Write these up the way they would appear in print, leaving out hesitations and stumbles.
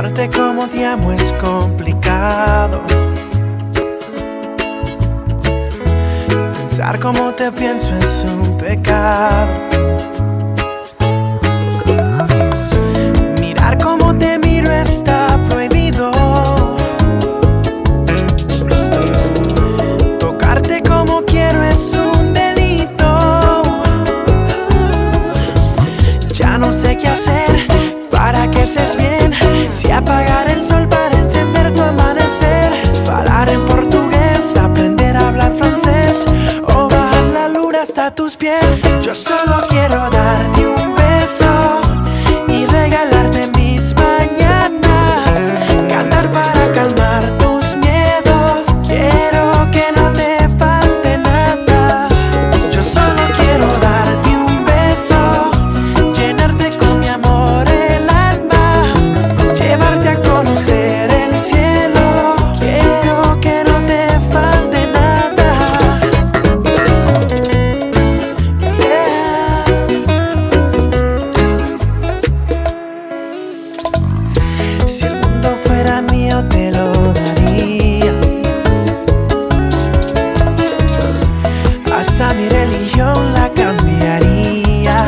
Amarte como te amo es complicado. Pensar como te pienso es un pecado. Mirar como te miro está prohibido. Tocarte como quiero es un delito. Ya no sé qué hacer para que seas bien. Si apagar el sol para encender tu amanecer, falar en portugués, aprender a hablar francés, o bajar la luna hasta tus pies. Yo solo quiero darte un beso y regalarte mis mañanas, cantar para calmar tus miedos. Quiero que no te falte nada. Yo solo quiero darte un beso, llenarte con mi amor el alma, llevarte a conocer el cielo. Quiero que no te falte nada. Yeah. Si el mundo fuera mío te lo daría, hasta mi religión la cambiaría,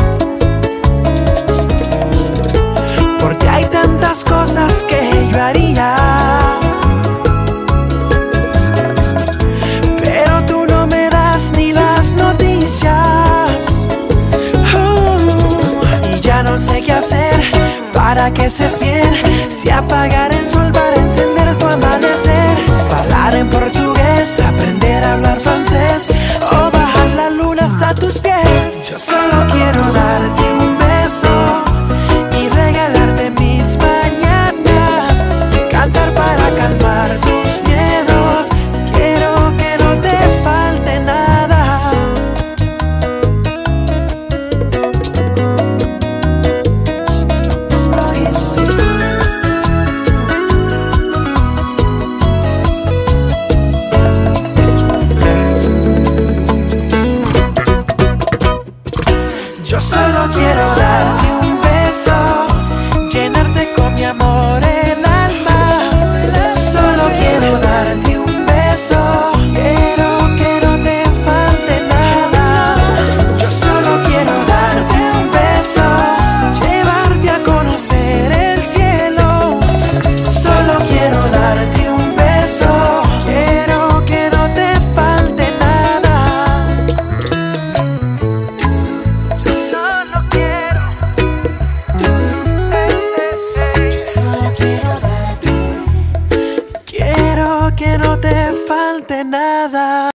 porque hay tantas cosas que yo haría, pero tú no me das ni las noticias. Y ya no sé qué hacer para que estés bien. Si apagar el sol para encender tu amanecer, hablar en portugués, aprender a hablar francés, o bajar la luna hasta tus pies. Yo solo quiero darte un beso y regalarte mis mañanas, cantar para calmar tus miedos. Quiero que no te falte nada. Yo solo quiero darte un beso, llenarte con mi amor el alma. Solo quiero darte un beso, quiero que no te falte nada. Yo solo quiero darte un beso, llevarte a conocer el cielo. Solo quiero darte un beso, quiero que no te falte nada. Solo quiero darte, quiero que no te falte nada.